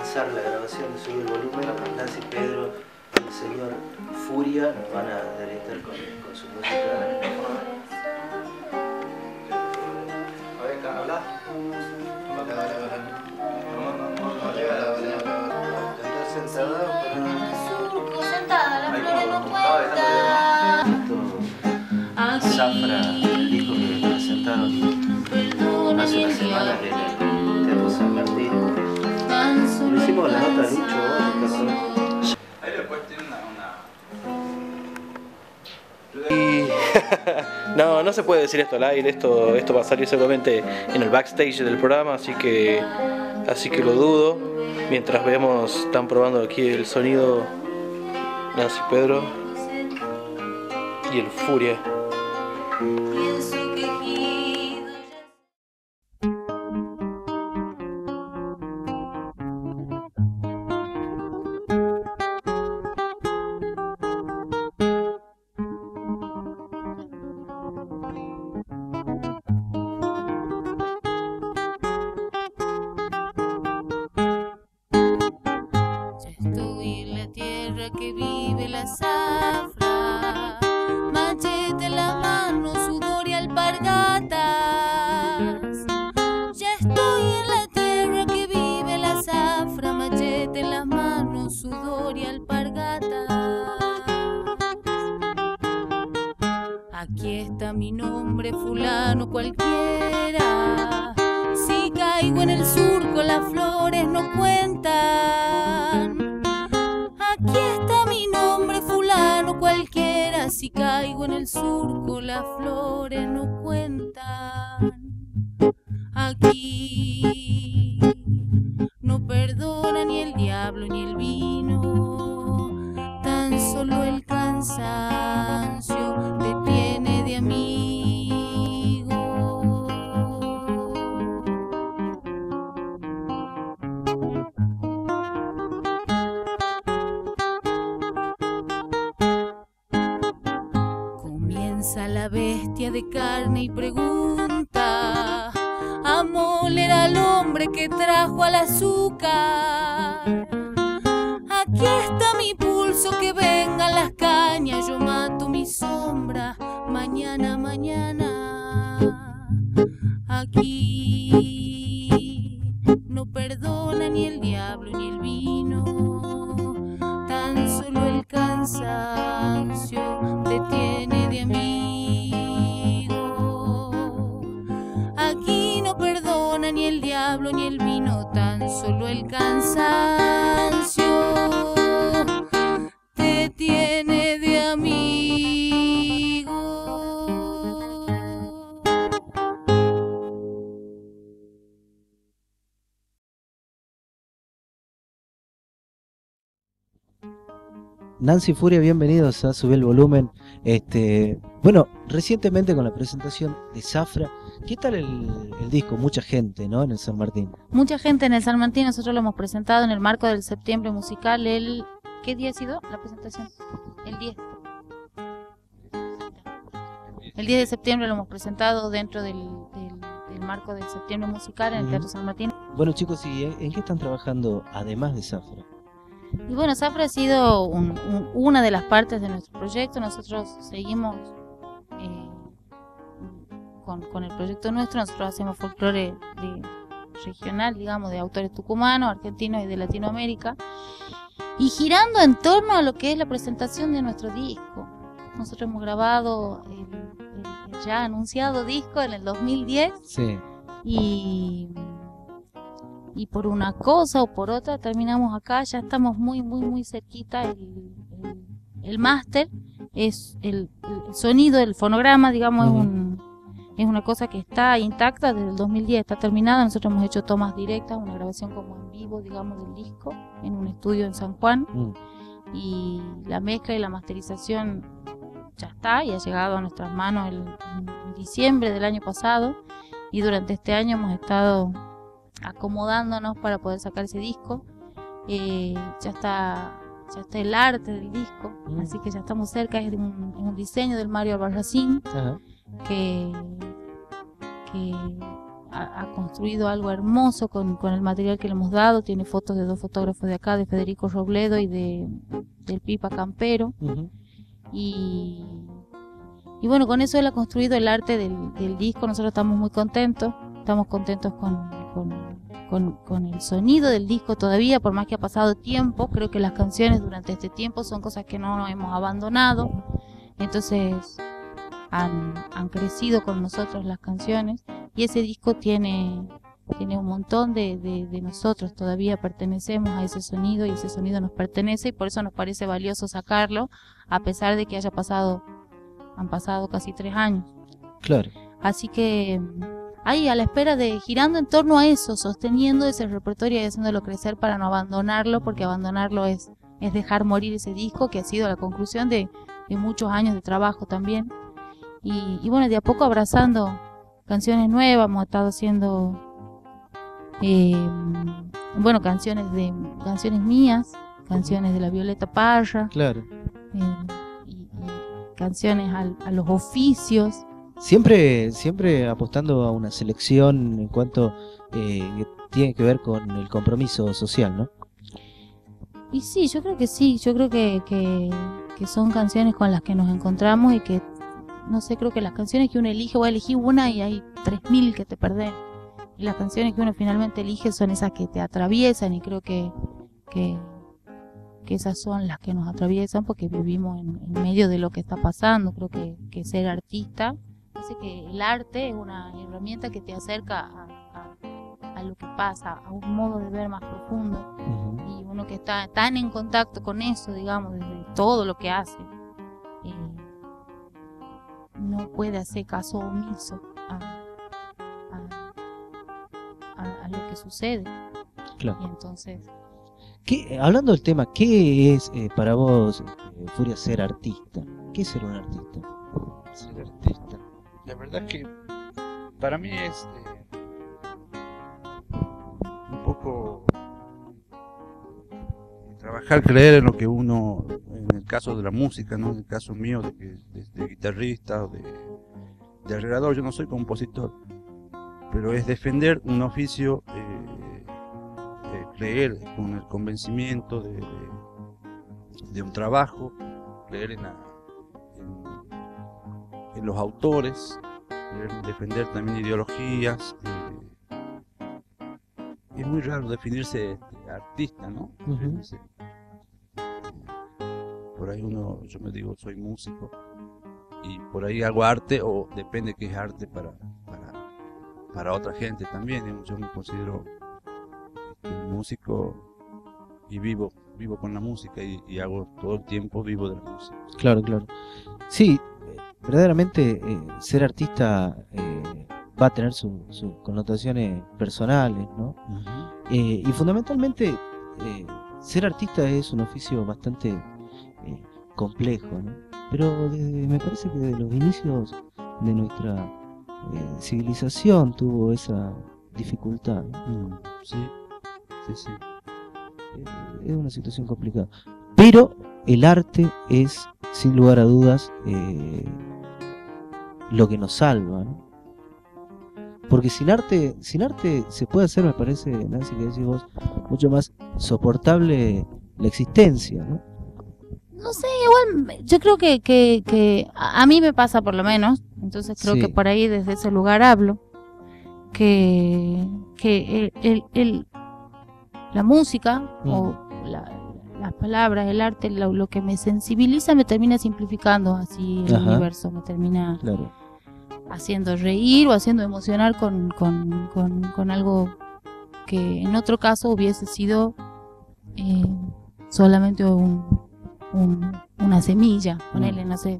comenzar la grabación de Sube el Volumen. Nancy, Pedro y el señor Furia nos van a deleitar con su música. A ver, acá, habla. Cantar sentada. Sentada, las flores no cuentan. Zafra, el disco que presentaron hace unas semanas en el Teatro San Martín. Lo hicimos la nota Lucho, ¿no? Ahí después tiene No se puede decir esto al aire, esto va a salir seguramente en el backstage del programa, así que lo dudo. Mientras vemos, están probando aquí el sonido Nancy, Pedro y el Furia. Estoy en la tierra que vive la zafra, machete en la mano, sudor y alpargatas. Ya estoy en la tierra que vive la zafra, machete en las manos, sudor y alpargatas. Aquí está mi nombre, fulano cualquiera. Si caigo en el surco, las flores no cuentan. Aquí está mi nombre, fulano cualquiera. Si caigo en el surco, las flores no cuentan. Aquí no perdona ni el diablo ni el vino, tan solo el cansancio te tiene de amigo. Comienza la bestia de carne y pregunta a moler al hombre que trajo al azúcar. Aquí está mi pulso, que vengan las cañas, yo mato mi sombra mañana, mañana. Aquí no perdona ni el diablo ni el vino, tan solo el cansancio te tiene de amigo. Aquí no perdona ni el diablo ni el vino, tan solo el cansancio te tiene de amigo. Nancy, Furia, bienvenidos a Sube el Volumen. Bueno, recientemente con la presentación de Zafra, ¿qué tal el disco? Mucha gente, ¿no? En el San Martín. Mucha gente en el San Martín. Nosotros lo hemos presentado en el marco del Septiembre Musical. ¿Qué día ha sido la presentación? El 10. El 10 de septiembre lo hemos presentado dentro del marco del Septiembre Musical en el Teatro San Martín. Bueno, chicos, ¿y en qué están trabajando además de Zafra? Y bueno, Zafra ha sido una de las partes de nuestro proyecto. Nosotros seguimos con el proyecto nuestro. Nosotros hacemos folclore regional, digamos, de autores tucumanos, argentinos y de Latinoamérica, y girando en torno a lo que es la presentación de nuestro disco. Nosotros hemos grabado el ya anunciado disco en el 2010. Sí. Y por una cosa o por otra terminamos acá. Ya estamos muy cerquita. El máster es el sonido, el fonograma, digamos, es una cosa que está intacta desde el 2010, está terminada. Nosotros hemos hecho tomas directas, una grabación como en vivo, digamos, del disco en un estudio en San Juan. Y la mezcla y la masterización ya está y ha llegado a nuestras manos en diciembre del año pasado, y durante este año hemos estado acomodándonos para poder sacar ese disco. Ya está el arte del disco, así que ya estamos cerca. Es un diseño del Mario Albarracín, que ha construido algo hermoso con el material que le hemos dado. Tiene fotos de 2 fotógrafos de acá, de Federico Robledo y del Pipa Campero. Y bueno, con eso él ha construido el arte del disco. Nosotros estamos muy contentos. Estamos contentos con el sonido del disco todavía, por más que ha pasado tiempo. Creo que las canciones durante este tiempo son cosas que no hemos abandonado. Entonces han crecido con nosotros las canciones. Y ese disco tiene un montón de nosotros. Todavía pertenecemos a ese sonido y ese sonido nos pertenece. Y por eso nos parece valioso sacarlo, a pesar de que han pasado casi 3 años. Claro. Así que ahí a la espera de, girando en torno a eso, sosteniendo ese repertorio y haciéndolo crecer para no abandonarlo, porque abandonarlo es dejar morir ese disco, que ha sido la conclusión de muchos años de trabajo también. Y bueno, de a poco abrazando canciones nuevas. Hemos estado haciendo bueno, canciones mías, canciones de la Violeta Parra, Claro. y canciones a los oficios. Siempre apostando a una selección en cuanto que tiene que ver con el compromiso social, ¿no? Y sí, yo creo que sí, yo creo que son canciones con las que nos encontramos y que, no sé, creo que las canciones que uno elige, voy a elegir una y hay 3000 que te perdés. Y las canciones que uno finalmente elige son esas que te atraviesan, y creo que esas son las que nos atraviesan porque vivimos en medio de lo que está pasando. Creo que ser artista, dice que el arte es una herramienta que te acerca a lo que pasa, a un modo de ver más profundo. Y uno que está tan en contacto con eso, digamos, desde todo lo que hace, no puede hacer caso omiso a lo que sucede. Claro. Y entonces, Hablando del tema, ¿qué es para vos, Furia, ser artista? ¿Qué es ser un artista? Ser artista, la verdad que para mí es un poco trabajar, creer en lo que uno, en el caso de la música, ¿no? En el caso mío de guitarrista o de arreglador. Yo no soy compositor, pero es defender un oficio, creer con el convencimiento de un trabajo, creer en los autores, defender también ideologías. Es muy raro definirse artista, ¿no? Por ahí yo me digo, soy músico y por ahí hago arte, o depende que es arte para otra gente también. Yo me considero músico y vivo con la música y hago todo el tiempo, vivo de la música. Claro. Sí, verdaderamente ser artista va a tener sus connotaciones personales, ¿no? Y fundamentalmente ser artista es un oficio bastante complejo, ¿no? Pero me parece que desde los inicios de nuestra civilización tuvo esa dificultad, ¿no? Sí. Es una situación complicada, pero el arte es, sin lugar a dudas, lo que nos salva, ¿no? Porque sin arte se puede hacer, me parece, Nancy, que decís vos, mucho más soportable la existencia, ¿no? no sé, igual yo creo que a mí me pasa, por lo menos, entonces creo que por ahí desde ese lugar hablo, que la música o las palabras, el arte, lo que me sensibiliza me termina simplificando así el universo, me termina haciendo reír o haciendo emocionar con algo que en otro caso hubiese sido solamente una semilla, ponele, no sé.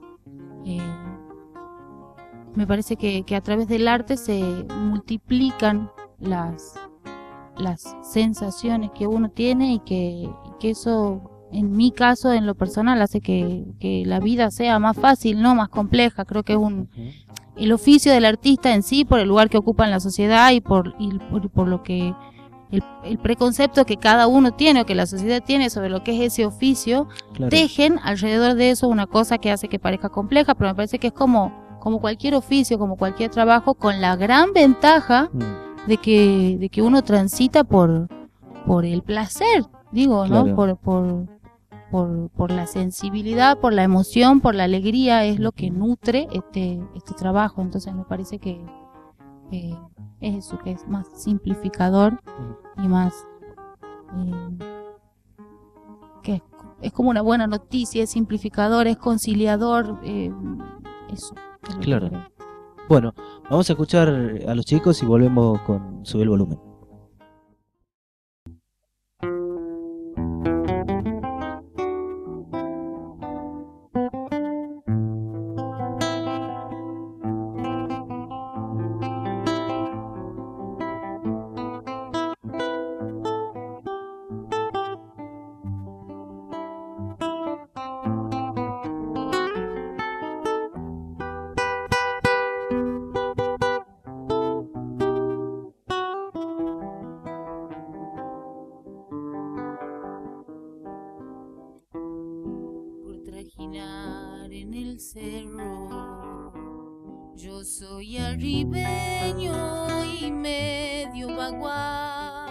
Me parece que a través del arte se multiplican las sensaciones que uno tiene y que eso, en mi caso, en lo personal, hace que la vida sea más fácil, no más compleja. Creo que es el oficio del artista en sí, por el lugar que ocupa en la sociedad y por lo que el preconcepto que cada uno tiene o que la sociedad tiene sobre lo que es ese oficio, tejen alrededor de eso una cosa que hace que parezca compleja, pero me parece que es como como cualquier oficio, como cualquier trabajo, con la gran ventaja de que uno transita por el placer, digo, Claro. ¿no? Por la sensibilidad, por la emoción, por la alegría, es lo que nutre este trabajo. Entonces me parece que es eso, que es más simplificador y más que es como una buena noticia, es simplificador, es conciliador, eso es lo que Claro. creo. Bueno, vamos a escuchar a los chicos y volvemos con Sube el Volumen. Por trajinar en el cerro, yo soy arribeño y medio bagual.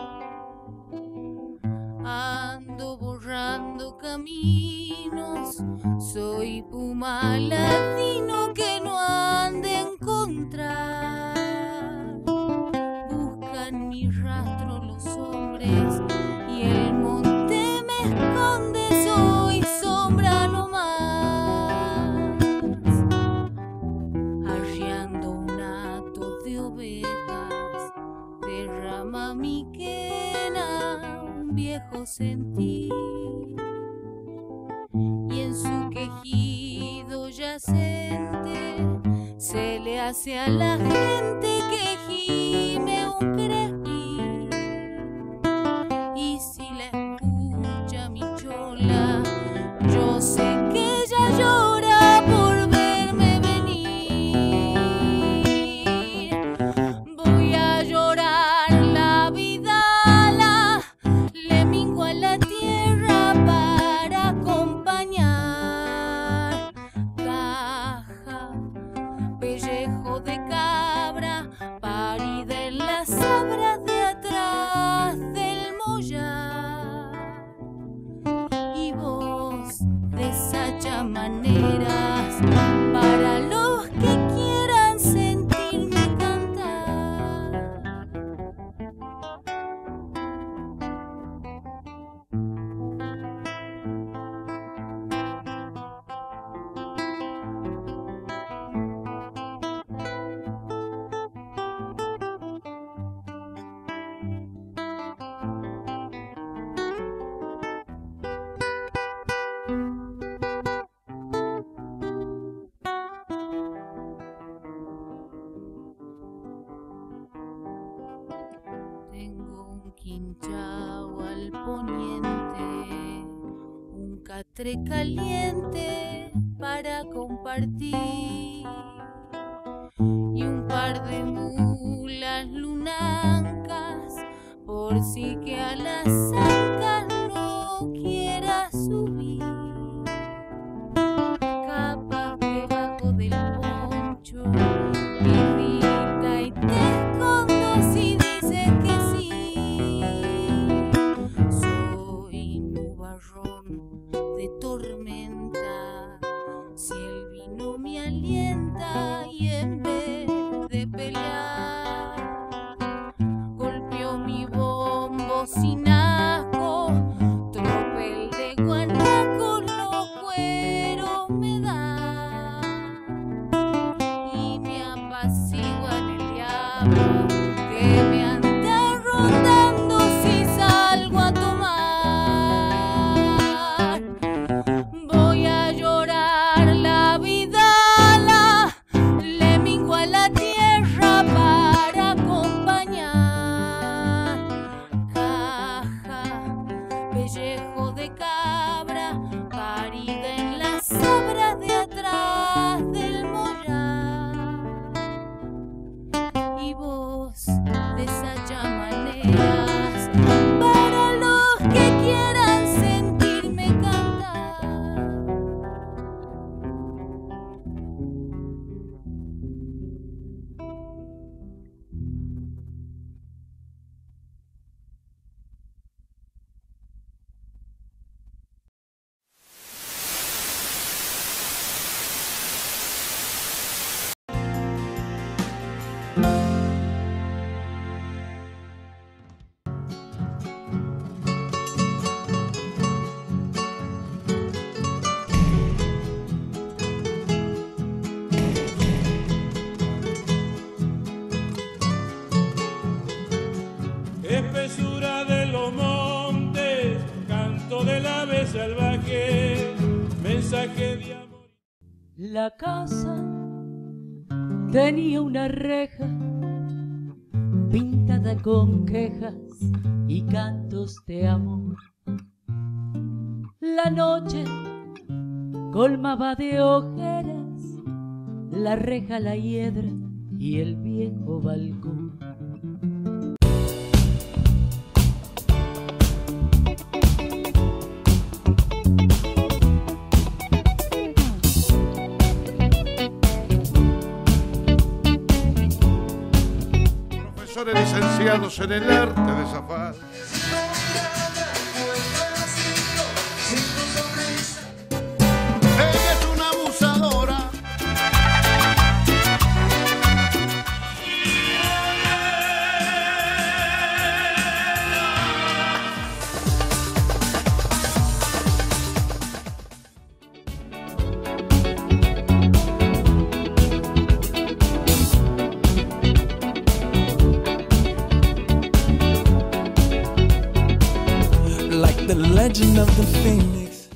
Ando borrando caminos, soy puma latino que no han de encontrar. Buscan mi rastro los hombres y el monte me esconde, soy sombra nomás. Arriando un hato de ovejas, derrama mi quena un viejo sentir. Y en su quejido yacente se le hace a la gente que gime un crespí. Y si la escucha mi chola, yo sé que ella llora por verme venir. Voy a llorar la vidala, le mingo a la tierra para acompañar. Caja, pellejo de cabra, parida en las sabras de atrás del mollar. Y vos desacha maneras para los que quieran sentirme cantar. Tengo un quinchao al poniente, un catre caliente para compartir y un par de mulas lunancas por si que a las ancas no quiera subir. Capas debajo del poncho, birrita y te escondo si dices que sí. Soy nubarrón de tormenta, si el vino me alienta y en vez de pelear, golpeó mi bombo sin asco, tropel de guanaco los cueros me dan y me apaciguan el diablo que me anda rondando si salgo a tomar. Voy a llorar la vidala, le mingo a la tierra para acompañar. Caja, pellejo de cabra, parida en las sabras de atrás del mollar. Y vos desacha maneras para los que quieran sentirme cantar. La casa tenía una reja pintada con quejas y cantos de amor. La noche colmaba de ojeras la reja, la hiedra y el viejo balcón. Profesores licenciados en el arte de zafar. Ella es una abusadora. Like the legend of the phoenix.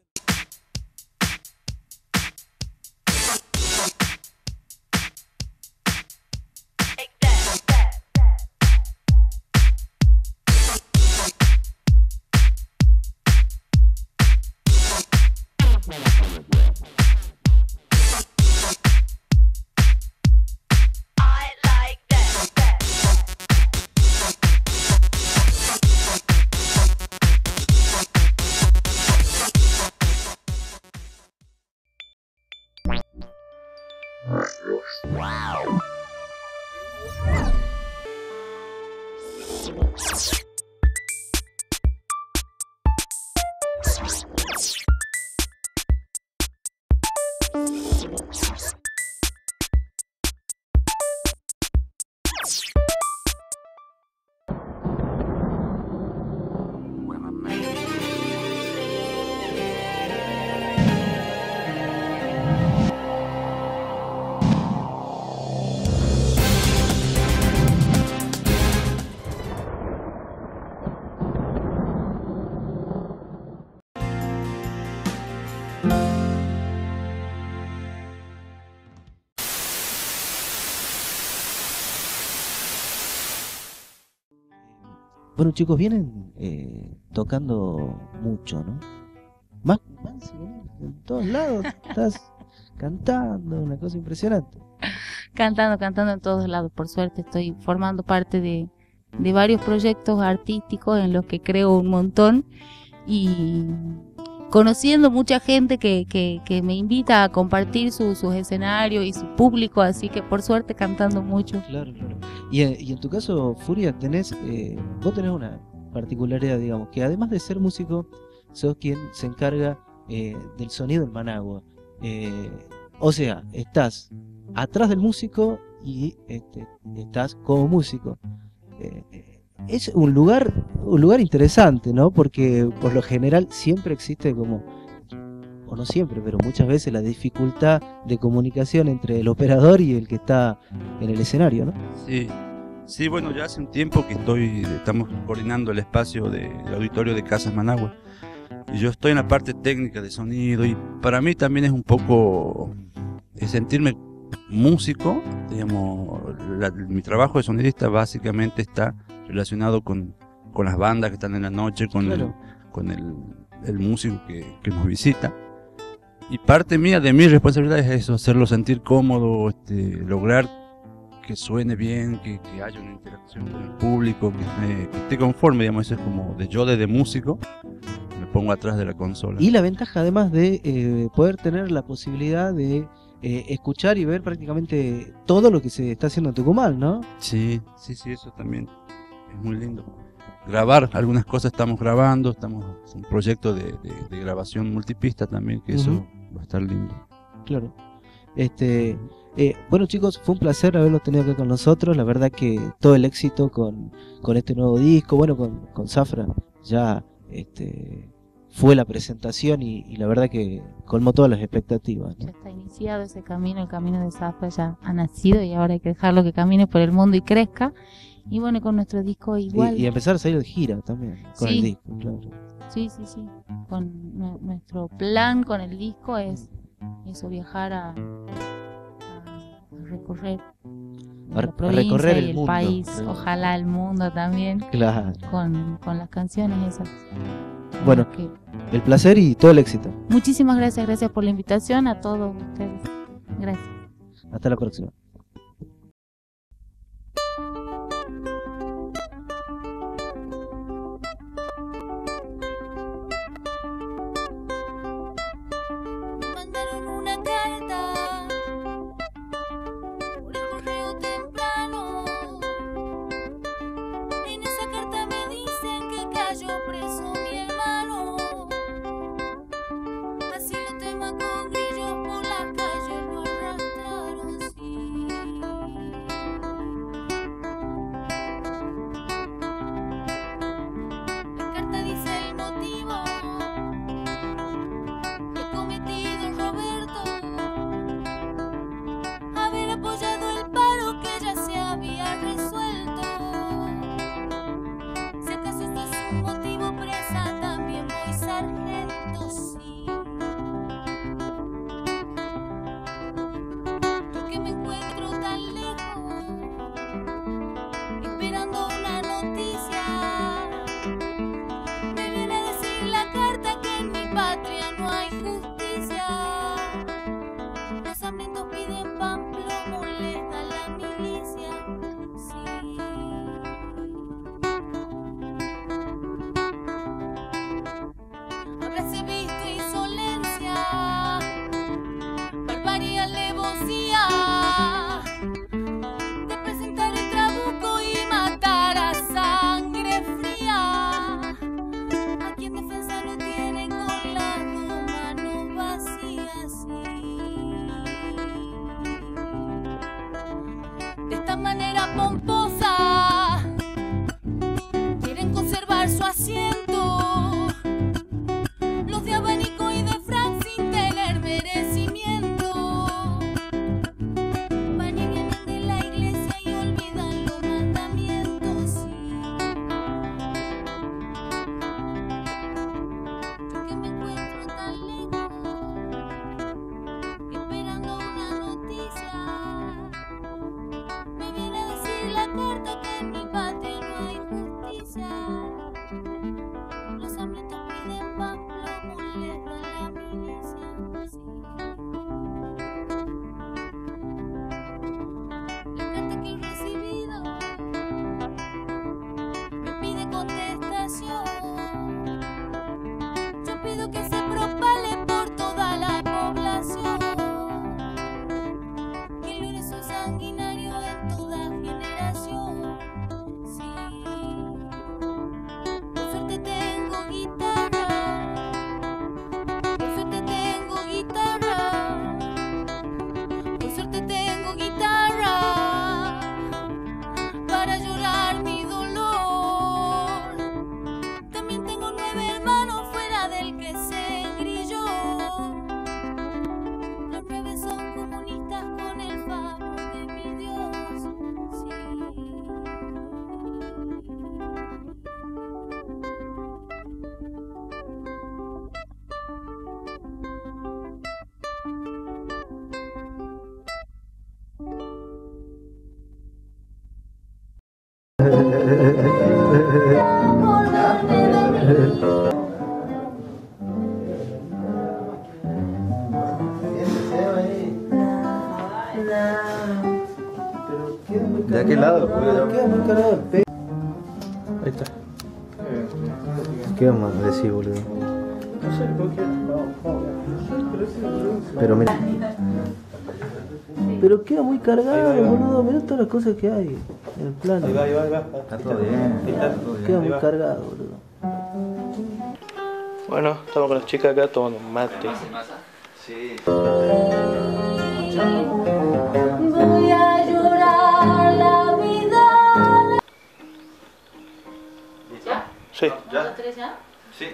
Bueno, chicos, vienen tocando mucho, ¿no? Más en todos lados estás cantando, una cosa impresionante. Cantando en todos lados. Por suerte estoy formando parte de varios proyectos artísticos en los que creo un montón y conociendo mucha gente que me invita a compartir sus escenarios y su público, así que por suerte cantando mucho. Claro. Y en tu caso, Furia, vos tenés una particularidad, digamos, que además de ser músico, sos quien se encarga del sonido en Managua. O sea, estás atrás del músico y estás como músico. Es un lugar interesante, ¿no? Porque por lo general siempre existe como, o no siempre, pero muchas veces la dificultad de comunicación entre el operador y el que está en el escenario, ¿no? Sí, bueno, ya hace un tiempo que estamos coordinando el espacio del auditorio de Casas Managua. Y yo estoy en la parte técnica de sonido y para mí también es un poco sentirme músico, digamos, mi trabajo de sonidista básicamente está relacionado con las bandas que están en la noche, con el músico que nos visita. Y parte mía de mi responsabilidad es eso, hacerlo sentir cómodo, lograr que suene bien, que haya una interacción con el público, que esté conforme, digamos, eso es como de músico, me pongo atrás de la consola. Y la ventaja además de poder tener la posibilidad de escuchar y ver prácticamente todo lo que se está haciendo en Tucumán, ¿no? Sí, eso también es muy lindo. Grabar, algunas cosas estamos grabando, estamos en un proyecto de grabación multipista también, que eso va a estar lindo. Claro. Bueno, chicos, fue un placer haberlos tenido acá con nosotros. La verdad que todo el éxito con este nuevo disco, bueno, con Zafra ya fue la presentación y la verdad que colmó todas las expectativas, ¿no? Ya está iniciado ese camino, el camino de Zafra ya ha nacido y ahora hay que dejarlo que camine por el mundo y crezca. Y bueno, con nuestro disco igual. Y empezar a salir de gira también con el disco, claro. Sí. nuestro plan con el disco es eso, viajar a recorrer la provincia recorrer y el mundo. país, ojalá el mundo también, Claro. con las canciones esas. Bueno, Que- el placer y todo el éxito. muchísimas gracias por la invitación a todos ustedes. Gracias. Hasta la próxima. Mandaron una carta por el correo temprano. En esa carta me dicen que cayó preso mi hermano. Así lo tema con grillos por las calles lo arrastraron, sí. La carta dice el motivo. He cometido Roberto haber apoyado el paro que ya se había resuelto. Si acaso esto es un motivo presa, también voy sargento, sí. Yo que me encuentro tan lejos, esperando una noticia. Me viene a decir la carta que en mi patria no hay justicia. Los hambrientos piden pan, plomo, les da la milicia. Sí. Habráse visto insolencia, barbarie, alevosía, de presentar el trabuco y matar a sangre fría. Aquí en defensa lo tiene con las dos manos vacías, sí. De esta manera pomposa quieren conservar su asiento. Los de abanico y de frac sin tener merecimiento. Van y vienen de la iglesia y olvidan los mandamientos, sí. Yo que me encuentro tan lejos, esperando una noticia. Me viene a decir la carta que en mi patria no hay justicia. Los hambrientos piden pan, plomo, les da la milicia, sí. La carta que he recibido me pide contestación. Yo pido que se propale por toda la población. Que el lunes es sanguinario en toda generación, sí. Por suerte tengo guitarra, por suerte tengo guitarra, por suerte tengo guitarra para llorar mi dolor. También tengo 9 hermanos fuera del que se engrilló. Los 9 son comunistas con el favor de mi Dios, sí. ¿De aquel lado? Queda muy cargado el pecho. Ahí está. ¿Qué vamos a decir, boludo? Pero mira. Pero queda muy cargado, boludo. Mirá todas las cosas que hay en el plano. Ahí va. Está todo bien. Queda muy cargado, boludo. Bueno, estamos con la chica acá tomando mate. Sí. Voy a llorar la vida. ¿Ya? Sí. ¿Los 3 ya? Sí.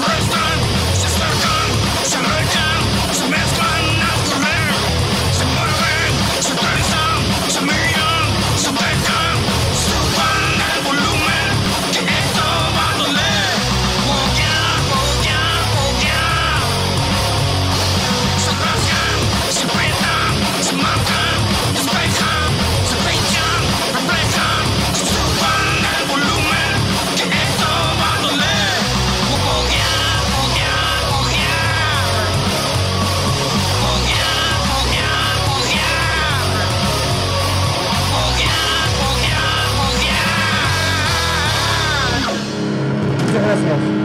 Se mezclan al correr, se mueven Gracias.